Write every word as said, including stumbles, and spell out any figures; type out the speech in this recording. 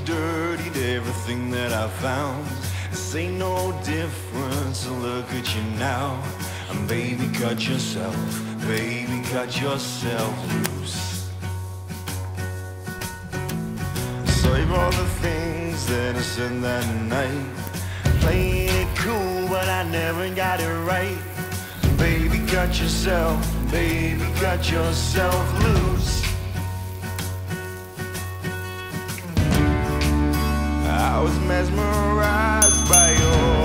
dirtied everything that I found. This ain't no different, so look at you now. And baby, cut yourself, baby, cut yourself loose. Save all the things that I said that night. Playing it cool, but I never got it right. Baby, cut yourself, baby, cut yourself loose. I was mesmerized by your